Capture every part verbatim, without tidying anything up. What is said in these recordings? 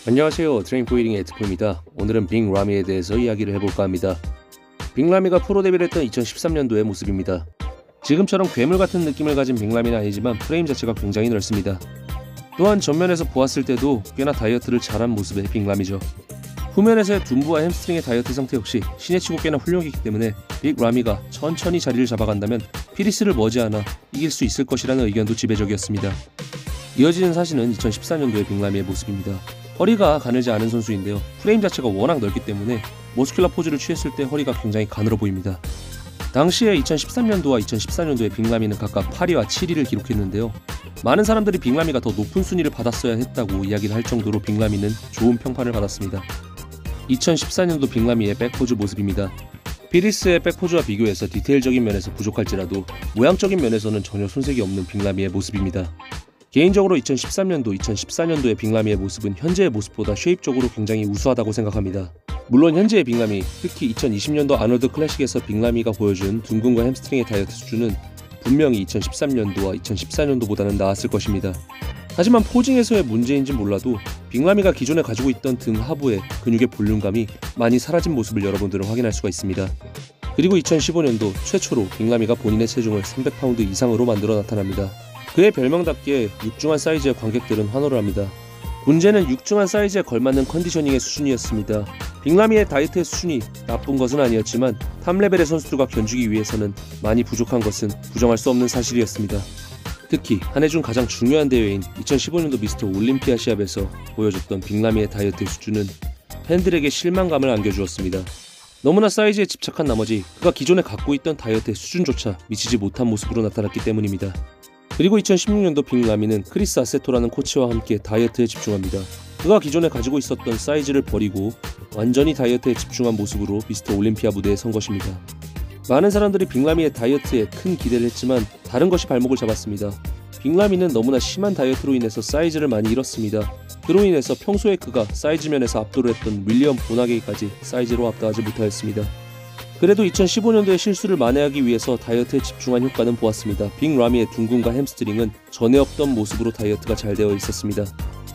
안녕하세요. 트레인포이링의 에트포입니다. 오늘은 빅 라미에 대해서 이야기를 해볼까 합니다. 빅 라미가 프로 데뷔를 했던 이천십삼 년도의 모습입니다. 지금처럼 괴물 같은 느낌을 가진 빅 라미는 아니지만 프레임 자체가 굉장히 넓습니다. 또한 전면에서 보았을 때도 꽤나 다이어트를 잘한 모습의 빅 라미죠. 후면에서의 둔부와 햄스트링의 다이어트 상태 역시 신의 치고 꽤나 훌륭했기 때문에 빅 라미가 천천히 자리를 잡아간다면 피리스를 머지않아 이길 수 있을 것이라는 의견도 지배적이었습니다. 이어지는 사진은 이천십사 년도의 빅 라미의 모습입니다. 허리가 가늘지 않은 선수인데요. 프레임 자체가 워낙 넓기 때문에 머스큘러 포즈를 취했을 때 허리가 굉장히 가늘어 보입니다. 당시에 이천십삼 년도와 이천십사 년도의 빅 라미는 각각 팔 위와 칠 위를 기록했는데요. 많은 사람들이 빅 라미가 더 높은 순위를 받았어야 했다고 이야기를 할 정도로 빅 라미는 좋은 평판을 받았습니다. 이천십사 년도 빅 라미의 백포즈 모습입니다. 피리스의 백포즈와 비교해서 디테일적인 면에서 부족할지라도 모양적인 면에서는 전혀 손색이 없는 빅 라미의 모습입니다. 개인적으로 이천십삼 년도, 이천십사 년도의 빅 라미의 모습은 현재의 모습보다 쉐입적으로 굉장히 우수하다고 생각합니다. 물론 현재의 빅 라미, 특히 이천이십 년도 아놀드 클래식에서 빅 라미가 보여준 둔근과 햄스트링의 다이어트 수준은 분명히 이천십삼 년도와 이천십사 년도보다는 나았을 것입니다. 하지만 포징에서의 문제인진 몰라도 빅 라미가 기존에 가지고 있던 등 하부의 근육의 볼륨감이 많이 사라진 모습을 여러분들은 확인할 수가 있습니다. 그리고 이천십오 년도 최초로 빅 라미가 본인의 체중을 삼백 파운드 이상으로 만들어 나타납니다. 그의 별명답게 육중한 사이즈의 관객들은 환호를 합니다. 문제는 육중한 사이즈에 걸맞는 컨디셔닝의 수준이었습니다. 빅 라미의 다이어트의 수준이 나쁜 것은 아니었지만 탑 레벨의 선수들과 견주기 위해서는 많이 부족한 것은 부정할 수 없는 사실이었습니다. 특히 한 해 중 가장 중요한 대회인 이천십오 년도 미스터 올림피아 시합에서 보여줬던 빅 라미의 다이어트의 수준은 팬들에게 실망감을 안겨주었습니다. 너무나 사이즈에 집착한 나머지 그가 기존에 갖고 있던 다이어트의 수준조차 미치지 못한 모습으로 나타났기 때문입니다. 그리고 이천십육 년도 빅 라미는 크리스 아세토라는 코치와 함께 다이어트에 집중합니다. 그가 기존에 가지고 있었던 사이즈를 버리고 완전히 다이어트에 집중한 모습으로 미스터 올림피아 무대에 선 것입니다. 많은 사람들이 빅 라미의 다이어트에 큰 기대를 했지만 다른 것이 발목을 잡았습니다. 빅 라미는 너무나 심한 다이어트로 인해서 사이즈를 많이 잃었습니다. 그로 인해서 평소에 그가 사이즈 면에서 압도를 했던 윌리엄 보나게이까지 사이즈로 압도하지 못하였습니다. 그래도 이천십오 년도의 실수를 만회하기 위해서 다이어트에 집중한 효과는 보았습니다. 빅 라미의 둔근과 햄스트링은 전에 없던 모습으로 다이어트가 잘 되어 있었습니다.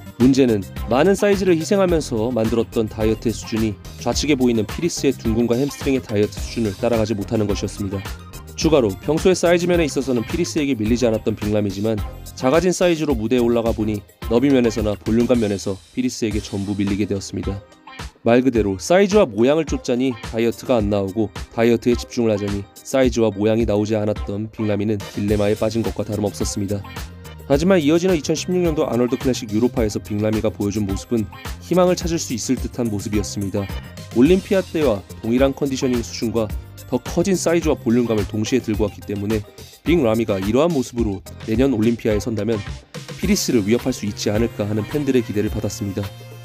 문제는 많은 사이즈를 희생하면서 만들었던 다이어트의 수준이 좌측에 보이는 피리스의 둔근과 햄스트링의 다이어트 수준을 따라가지 못하는 것이었습니다. 추가로 평소의 사이즈면에 있어서는 피리스에게 밀리지 않았던 빅 라미지만 작아진 사이즈로 무대에 올라가 보니 너비 면에서나 볼륨감 면에서 피리스에게 전부 밀리게 되었습니다. 말 그대로 사이즈와 모양을 쫓자니 다이어트가 안 나오고 다이어트에 집중을 하자니 사이즈와 모양이 나오지 않았던 빅 라미는 딜레마에 빠진 것과 다름없었습니다. 하지만 이어지는 이천십육 년도 아놀드 클래식 유로파에서 빅 라미가 보여준 모습은 희망을 찾을 수 있을 듯한 모습이었습니다. 올림피아 때와 동일한 컨디셔닝 수준과 더 커진 사이즈와 볼륨감을 동시에 들고 왔기 때문에 빅 라미가 이러한 모습으로 내년 올림피아에 선다면 피리스를 위협할 수 있지 않을까 하는 팬들의 기대를 받았습니다.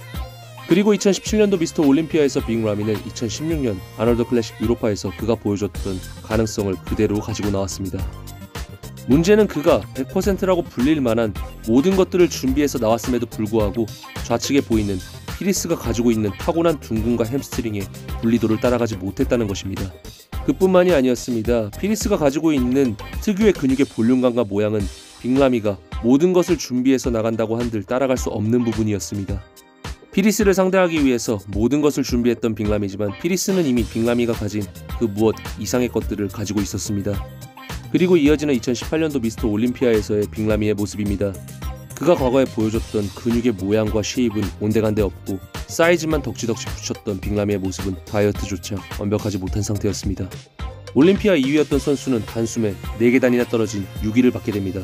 그리고 이천십칠 년도 미스터 올림피아에서 빅 라미는 이천십육 년 아놀드 클래식 유로파에서 그가 보여줬던 가능성을 그대로 가지고 나왔습니다. 문제는 그가 백 퍼센트라고 불릴 만한 모든 것들을 준비해서 나왔음에도 불구하고 좌측에 보이는 피리스가 가지고 있는 타고난 둔근과 햄스트링의 분리도를 따라가지 못했다는 것입니다. 그뿐만이 아니었습니다. 피리스가 가지고 있는 특유의 근육의 볼륨감과 모양은 빅 라미가 모든 것을 준비해서 나간다고 한들 따라갈 수 없는 부분이었습니다. 피리스를 상대하기 위해서 모든 것을 준비했던 빅 라미지만 피리스는 이미 빅 라미가 가진 그 무엇 이상의 것들을 가지고 있었습니다. 그리고 이어지는 이천십팔 년도 미스터 올림피아에서의 빅 라미의 모습입니다. 그가 과거에 보여줬던 근육의 모양과 쉐입은 온데간데 없고 사이즈만 덕지덕지 붙였던 빅 라미의 모습은 다이어트조차 완벽하지 못한 상태였습니다. 올림피아 이 위였던 선수는 단숨에 네 계단이나 떨어진 육 위를 받게 됩니다.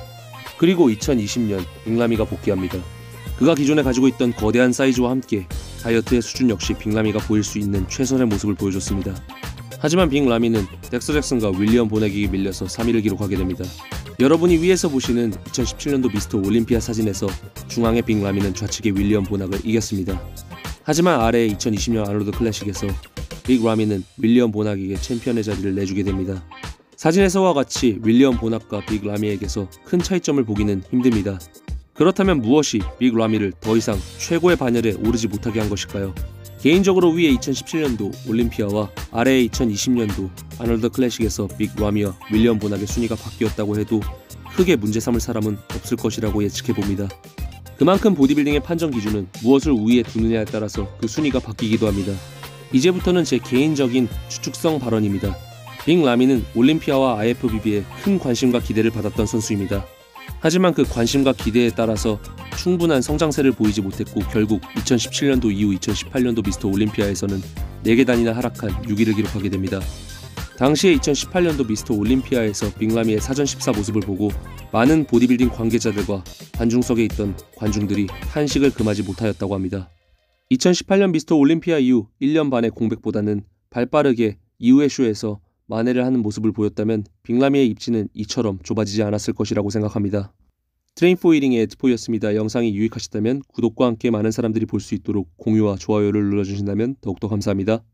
그리고 이천이십 년 빅 라미가 복귀합니다. 그가 기존에 가지고 있던 거대한 사이즈와 함께 다이어트의 수준 역시 빅 라미가 보일 수 있는 최선의 모습을 보여줬습니다. 하지만 빅 라미는 덱서 잭슨과 윌리엄 보나기에게 밀려서 삼 위를 기록하게 됩니다. 여러분이 위에서 보시는 이천십칠 년도 미스터 올림피아 사진에서 중앙의 빅 라미는 좌측의 윌리엄 보나를 이겼습니다. 하지만 아래의 이천이십 년 아놀드 클래식에서 빅 라미는 윌리엄 보나에게 챔피언의 자리를 내주게 됩니다. 사진에서와 같이 윌리엄 보나과 빅 라미에게서 큰 차이점을 보기는 힘듭니다. 그렇다면 무엇이 빅 라미를 더 이상 최고의 반열에 오르지 못하게 한 것일까요? 개인적으로 위에 이천십칠 년도 올림피아와 아래에 이천이십 년도 아놀드 클래식에서 빅 라미와 윌리엄 보나의 순위가 바뀌었다고 해도 크게 문제 삼을 사람은 없을 것이라고 예측해봅니다. 그만큼 보디빌딩의 판정 기준은 무엇을 우위에 두느냐에 따라서 그 순위가 바뀌기도 합니다. 이제부터는 제 개인적인 추측성 발언입니다. 빅 라미는 올림피아와 아이에프비비에 큰 관심과 기대를 받았던 선수입니다. 하지만 그 관심과 기대에 따라서 충분한 성장세를 보이지 못했고 결국 이천십칠 년도 이후 이천십팔 년도 미스터 올림피아에서는 네 계단이나 하락한 육 위를 기록하게 됩니다. 당시에 이천십팔 년도 미스터 올림피아에서 빅라미의 사전 심사 모습을 보고 많은 보디빌딩 관계자들과 관중석에 있던 관중들이 탄식을 금하지 못하였다고 합니다. 이천십팔 년 미스터 올림피아 이후 일 년 반의 공백보다는 발빠르게 이후의 쇼에서 만회를 하는 모습을 보였다면 빅라미의 입지는 이처럼 좁아지지 않았을 것이라고 생각합니다. 트레인포이링의 에드포였습니다. 영상이 유익하셨다면 구독과 함께 많은 사람들이 볼 수 있도록 공유와 좋아요를 눌러주신다면 더욱더 감사합니다.